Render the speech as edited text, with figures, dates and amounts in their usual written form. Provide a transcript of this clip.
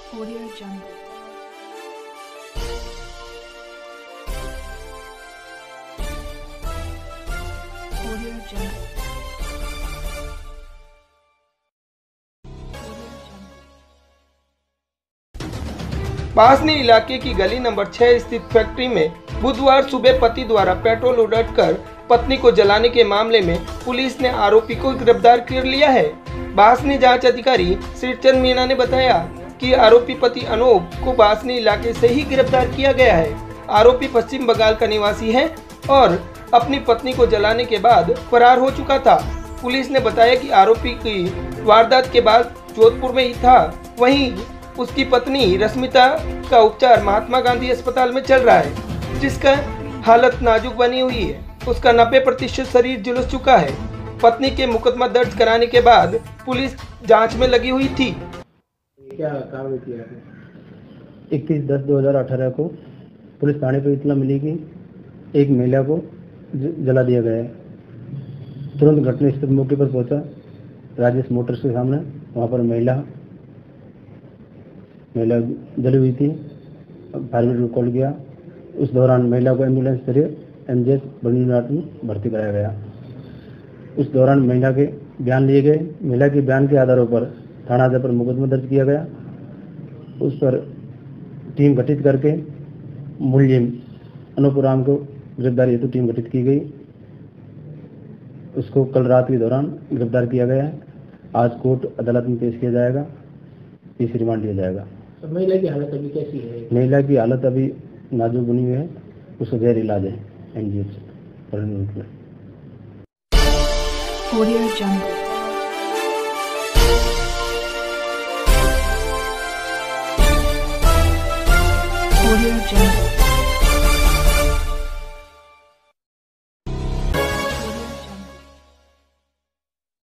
Audio Jungle. Audio Jungle. Basni इलाके की गली नंबर 6 स्थित फैक्ट्री में बुधवार सुबह पति द्वारा पेट्रोल उड़ाकर पत्नी को जलाने के मामले में पुलिस ने आरोपी को गिरफ्तार कर लिया है। बासनी जांच अधिकारी श्रीचंद मीणा ने बताया कि आरोपी पति अनूप को बासनी इलाके से ही गिरफ्तार किया गया है। आरोपी पश्चिम बंगाल का निवासी है और अपनी पत्नी को जलाने के बाद फरार हो चुका था। पुलिस ने बताया कि आरोपी की वारदात के बाद जोधपुर में ही था। वहीं उसकी पत्नी रश्मिता का उपचार महात्मा गांधी अस्पताल में चल रहा है, जिसका हालत नाजुक बनी हुई है। उसका 90% शरीर झुलस चुका है। पत्नी के मुकदमा दर्ज कराने के बाद पुलिस जांच में लगी हुई थी। क्या कार्रवाई किया है? 21/10/2018 को पुलिस थाने पर इत्तला मिली कि एक महिला को जला दिया गया है। तुरंत घटनास्थल मौके पर पहुंचा राजेश मोटर्स के सामने। वहां पर महिला जली हुई थी। फायर ब्रिगेड को कॉल किया। उस दौरान महिला को एम्बुलेंस से एमजेएस बर्निंगहाट में भर्ती कराया गया। उस दौरान महिला के बयान लिए गए। महिला के बयान के आधारों पर थाना अध्यक्ष पर मुकदमा दर्ज किया गया। उस पर टीम गठित करके मुलजिम अनूप राम को गिरफ्तारी हेतु टीम गठित की गई। उसको कल रात के दौरान गिरफ्तार किया गया है। आज कोर्ट अदालत में पेश किया जाएगा। इस रिमांड लिया जाएगा। महिला की हालत अभी कैसी है? महिला की हालत अभी नाजुक बनी हुई है। उसका गैर इलाज है एमजीएच में। Audio Jungle. Audio Jungle.